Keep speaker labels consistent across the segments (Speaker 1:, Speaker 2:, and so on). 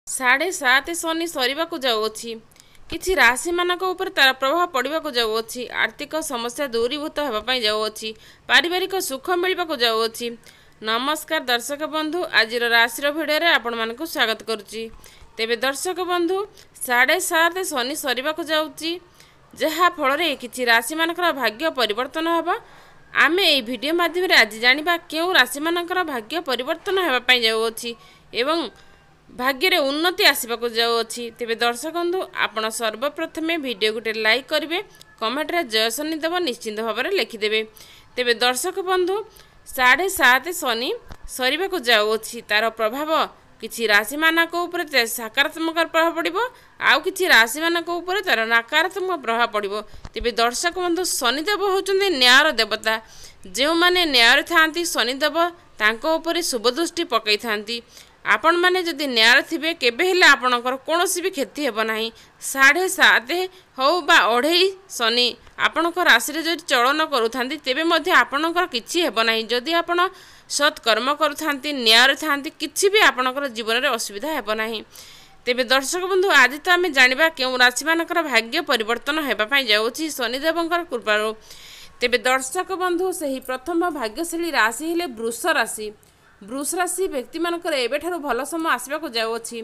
Speaker 1: 7.5 शनि सरिबाकु जाउअछि। किछि राशि मानक उपर तार प्रभाव पड़िबाकु जाउअछि। आर्थिक समस्या दूरीभूत हेबा पई जाउअछि। पारिवारिक सुख मिलिबाकु जाउअछि। नमस्कार दर्शक बंधु, आजिर राशिर भिडियो रे आपण मानकु स्वागत करूछि। तेबे दर्शक बंधु 7.5 शनि सरिबाकु जाउछि, जहा फल रे किछि राशि मानकर भाग्य परिवर्तन हेबा। आमे एई भिडियो माध्यम रे आज जानिबा केउ राशि मानकर भाग्य परिवर्तन हेबा पई जाउअछि एवं भाग्य रे उन्नति आसबाक जाउअछि। तेबे दर्शक बंधु आपण सर्वप्रथमे वीडियो गोटे लाइक करेंगे, कमेंट रे जय शनि देव निश्चिंत भाव में लिखिदेवे। तेबे दर्शक बंधु 7.5 शनि सरिबाक जाउअछि, तार प्रभाव किछि राशि मानक ऊपर सकारात्मक प्रभाव पड़िबो, आउ किछि राशि मानक ऊपर तार नकारात्मक प्रभाव पड़िबो। तेबे दर्शक बंधु शनिदेव होचुंदी न्यायर देवता। जो माने न्यायर थांती शनिदेव तांको ऊपर शुभ दृष्टि पकई थांती। आपण माने जदि न्याय थिबे केबे हेले आपणकर कोनोसी भी क्षति हेबो नाही। 7.5 हो बा 2.5 शनि आपणकर राशि रे जदि चलन करूथांती तेबे मध्ये आपणकर किछि हेबो नाही। जदि आपण सत्कर्म करूथांती, न्याय थांती, किछि भी आपणकर जीवन रे असुविधा हेबो नाही। तेबे दर्शक बंधु आज तो आमे जानिबा केउ राशि मानकर भाग्य परिवर्तन हेबा पई जाउछि शनिदेवंकर कृपारो। तेबे दर्शक बंधु सही प्रथम भाग्यशाली राशि हेले वृष राशि। वृष राशि व्यक्ति मानकर एबेठारु भल समय आसबाक जाउछि।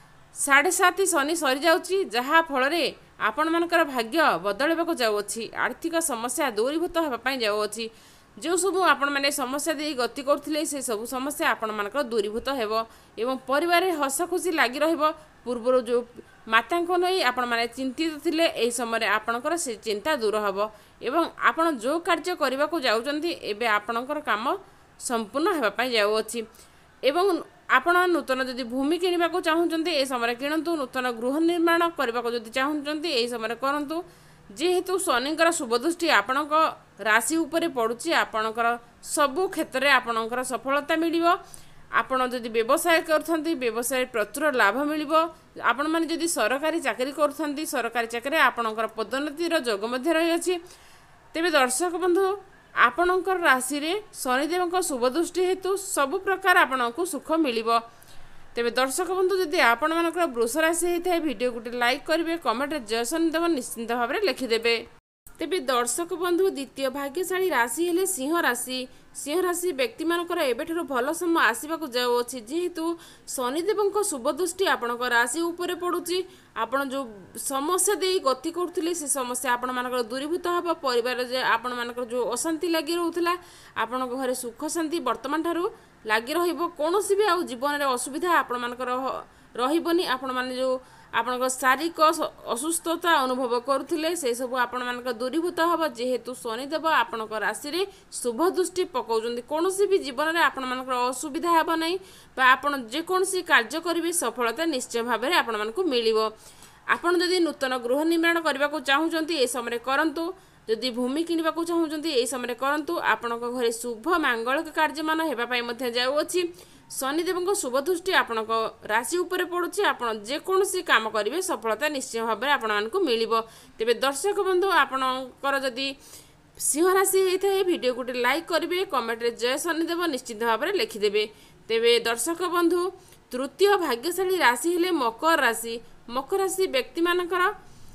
Speaker 1: 7.5 शनि सरी जाउछि, जहा फल रे आपण मानकर भाग्य बदलबाक जाउछि। आर्थिक समस्या दूरीभूत हेबा पई जाउछि। जो सब आपण माने समस्या दे गति करथिले से सब समस्या आपण मानकर दूरीभूत हेबो एवं परिवार रे हस खुशी लागि रहइबो। पूर्वरो जो माता को नै आपण माने चिंतित थिले एही समय आपणकर से चिंता दूर हेबो एवं आपण जो कार्य करबा को जाउचंती एबे आपणकर काम संपूर्ण हेबा पई जाउअछि। एवं आपण नूतन जदि भूमि किनिबा को चाहुचंती ए समय किणंतु। नूतन गृह निर्माण करबा को जदि चाहुचंती ए समय करंतु। जेहेतु शनिकर शुभ दृष्टि आपणक राशि उपरे पड़ुछि, आपणकर सबु क्षेत्र रे आपणकर सफलता मिलिबो। आपण जदि व्यवसाय करथंती व्यवसाय प्रचुर लाभ मिलिबो। आपण माने जदि सरकारी चाकरी करथंती सरकारी चाकरी आपणकर पदोन्नति रो जोग मध्ये रहि अछि। तेबे दर्शक बंधु आपणकर राशि रे शनिदेवଙ୍କ शुभ दृष्टि हेतु सब प्रकार आपणको सुख मिलिबो। तेबे दर्शक बंधु जदि आपण मानकर वृष राशि हेतै वीडियो गुटे लाइक करिवे, कमेंट रे जय शनिदेव निश्चिंत भाव में लिखिदेवे। तेबे दर्शक बंधु द्वितीय भाग्यशाली राशि हेले सिंह राशि। सिंह राशि व्यक्ति मानकर एबेठारु भल समय आसबाक जाउछि। जेहेतु शनिदेवଙ୍କ शुभ दृष्टि आपणकर राशि ऊपर पड़ुछि। आपण जो समस्या दे गति करथिले से समस्या आपण मानकर दूरीभूत हेबो। परिवार जे आपण मानकर जो अशांति लागि रहउथला आपण घरे सुख शांति वर्तमान ठारू लागि रहिबो। कोनोसी भी आ जीवन रे असुविधा आपण मानकर रहिबोनी। आपण माने जो आपणक शारीरिक असुस्थता अनुभव करुथिले से सब आपण मानकर दूरीभूत हेबो। जेहेतु शनिदेव आपणक राशि रे शुभ दृष्टि पकाउचंदी कोनोसी भी जीवन रे आपण मानकर असुविधा हेबो नै बा आपण जे कोनोसी कार्य करिवे सफलता निश्चय भाव में आपण मानकु मिलिबो। आपण जदि नूतन गृह निर्माण करबा को चाहुचंती ए समय करंतु। जदि भूमि किनिबा को चाहुचंती ए समय करंतु। आपणक घरे शुभ मांगलिक कार्य मान हेबा पई मध्ये जाउअछि। शनिदेवଙ୍କ शुभ दृष्टि आपणक राशि ऊपर पड़ुछि। आपण जे कोनोसी काम करिवे सफलता निश्चय भाव में आपण मानकु मिलिबो। तेबे दर्शक बंधु आपणकर जदि सिंह राशि हेइथाय वीडियो गुटे लाइक करिवे, कमेंट रे जय शनिदेव निश्चित भाव में लिखिदेवे। तेबे दर्शक बंधु तृतीय भाग्यशाली राशि हेले मकर राशि। मकर राशि व्यक्ति मानकर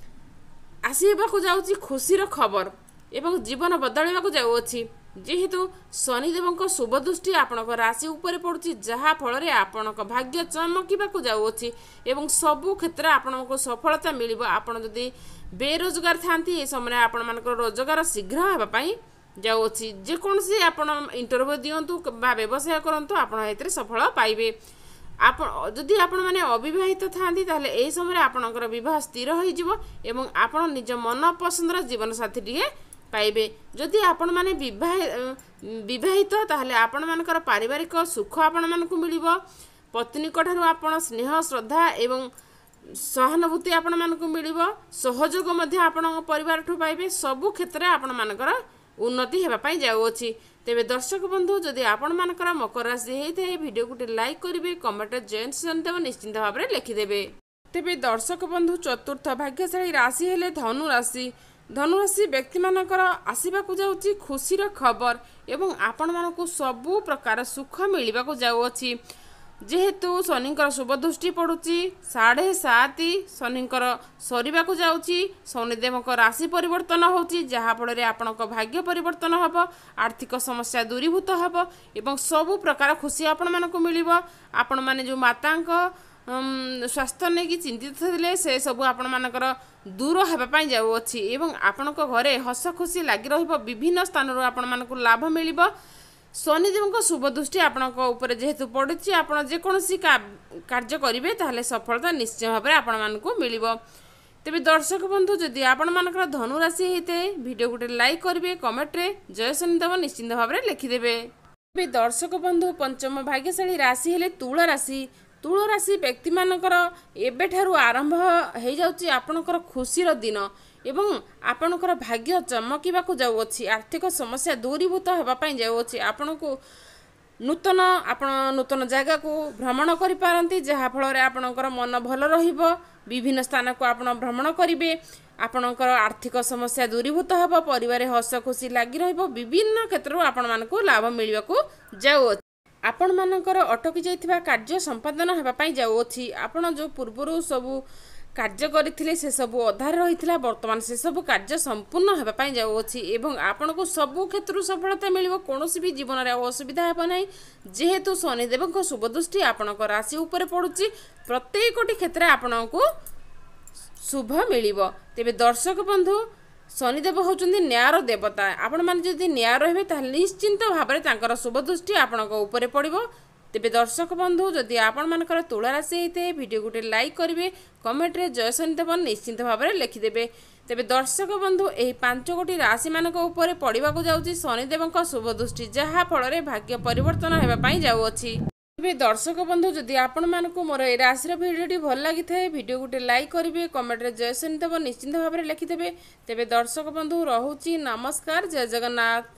Speaker 1: आसीबाकु जाउछि खुशीर खबर एवं जीवन बदलबाकु जाउछि। जेहेतु शनिदेवଙ୍କ शुभ दृष्टि आपणक राशि ऊपर पड़ुछि, जहा फल रे आपणक भाग्य चमकिबाकु जाउछि एवं सबु क्षेत्र आपणको सफलता मिलिबो। आपण जदि बेरोजगार थांती ए समय आपण मानकर रोजगार शीघ्र हेबा पई जाउछि। जे कोनसी आपण इंटरव्यू दियंतु बा व्यवसाय करंतु आपण हेतरे सफल पाइबे। आपण जदि आपण माने अविवाहित थांती ताले ए समय आपणकर विवाह स्थिर होई जिवो एवं आपण निज मन पसंदर जीवन साथी टिके पाइबे। जदि आपण माने विवाहित ताहले आपण मानकर पारिवारिक सुख आपण मानकु मिलिबो। पत्नी कठारु आपण स्नेह श्रद्धा एवं सहानुभूति आपण मानकु मिलिबो। सहयोग मध्ये आपण परिवार ठु पाइबे। सबु क्षेत्र आपण मानकर उन्नति हेबा पई जाउछि। तेबे दर्शक बंधु जदि आपण मानकर मकर राशि हेइथे वीडियो गुटे लाइक करिवे, कमेंट रे जय शनिदेव निश्चिंत भाव में लिखिदेवे। तेबे दर्शक बंधु चतुर्थ भाग्यशाली राशि हेले धनु राशि। धनुराशि व्यक्ति मानकर आसबाक जाउछि खुशीर खबर एवं आपण मानकु सबु प्रकार सुख मिलिबाकु जाउछि। जेहेतु शनिंकर शुभ दृष्टि पड़ुची 7:30 शनिंकर सरिबाकु जाउची शनिदेव राशि परिवर्तन होची जहाँफल आपणक भाग्य परिवर्तन हम आर्थिक समस्या दूरीभूत हम एवं सबु प्रकार खुशी आपण मानक मिलिब। आपण माने जो माता स्वास्थ्य नहीं कि चिंतित थे से सबू आपण मानकर दूर होगापी जाऊँगी एवं आपण घरे हस खुशी लगी विभिन्न स्थान आपण मानक लाभ मिल। शनिदेव शुभ दृष्टि आपण जेहेतु पड़ी आप जेकोसी कार्य करेंगे ताहले सफलता निश्चय भाव में आपण मानक मिल। तेज दर्शक बंधु जदि आपण मानकर धनु राशि होते वीडियो गोटे लाइक करेंगे कमेंट्रे जय शनिदेव निश्चिंत भाव में लिखिदेवे। तेज दर्शक बंधु पंचम भाग्यशाली राशि हेले तुला राशि। तुला राशि व्यक्ति मानकर एबेठारु आरंभ हो जाउची आपणकर खुशीर दिन एवं आपणकर भाग्य चमकीबाकू जाउअछि आर्थिक समस्या दूरीभूत होगापी जाउअछि आपणको नूतन जगह को भ्रमण करि पारंती जहाँफल आपणकर मन भल रहिबो विभिन्न स्थान को आपण भ्रमण करेंगे आपणकर आर्थिक समस्या दूरीभूत होब परिवार हस खुशी लगी रहिबो विभिन्न क्षेत्र आपण मानकू लाभ मिलवाकू जाउअछि आपण मानकर अटकी जाइथिबा कार्य संपादन होगापी जाउअछि आपण जो पूर्वरु सबु कार्य करथिले से सबु अधार रहिथिला वर्तमान से सबु कार्य संपूर्ण होगापी जाउअछि एवं आपनको सबु क्षेत्र सफलता मिलिबो कोनोसी भी जीवन रे असुविधा हेबो नै जेहेतु शनिदेवक शुभ दृष्टि आपणक राशि ऊपर पड़ुछि प्रत्येकटी क्षेत्र आपणको शुभ मिलिबो। तेबे दर्शक बंधु शनिदेव होचुंदी न्यायर देवता आपण माने जदि न्याय रहिबे ताहले निश्चिंत भाव में तांकर शुभ दृष्टि आपणक ऊपर पड़िबो। तेबे दर्शक बंधु जदि आपण मानकर तुला राशि होते वीडियो गोटे लाइक करेंगे कमेंट्रे जय शनिदेव निश्चिंत भाव में लिखिदेवे। तेबे दर्शक बंधु यही 5 गोटी राशि मानक ऊपर पड़ाक जाउची शनिदेव शुभ दृष्टि जहाँ फल भाग्य परिवर्तन होगापी जाउअछि। तेबे दर्शक बंधु जदि आपण मानक मोर ए राशि भिडियोटी भल लगी थाए वीडियो गोटे लाइक करेंगे कमेंट्रे जय शनिदेव निश्चिंत भाव में लिखिदेवे। तेबे दर्शक बंधु रहुची नमस्कार जय जगन्नाथ।